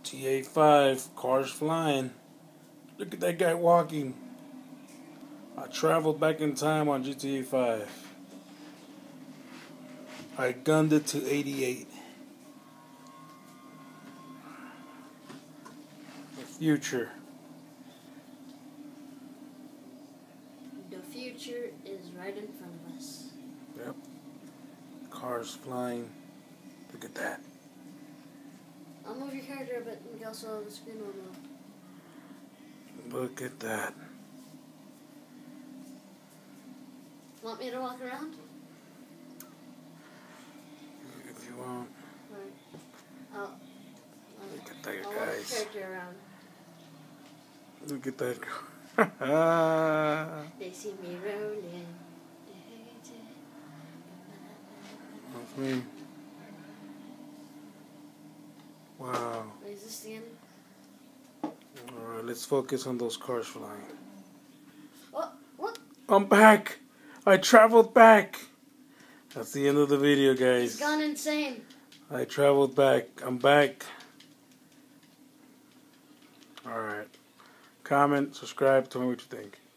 GTA 5, cars flying. Look at that guy walking. I traveled back in time on GTA 5. I gunned it to 88. The future. The future is right in front of us. Yep. Cars flying. Look at that. I'll move your character, but also the screen will move. Look at that. Want me to walk around? If you want. Alright. Look at that, I'll walk guys. the character around. Look at that. They see me rolling. That's me. Wow. Is this the end? Alright, let's focus on those cars flying. What? I'm back! I traveled back! That's the end of the video, guys. He's gone insane. I traveled back. I'm back. Alright. Comment, subscribe, tell me what you think.